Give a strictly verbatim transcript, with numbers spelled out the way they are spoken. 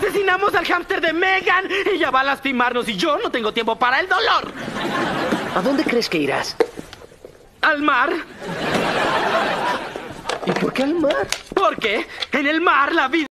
Asesinamos al hámster de Megan. Ella va a lastimarnos y yo no tengo tiempo para el dolor. ¿A dónde crees que irás? ¿Al mar? ¿Y por qué al mar? Porque en el mar la vida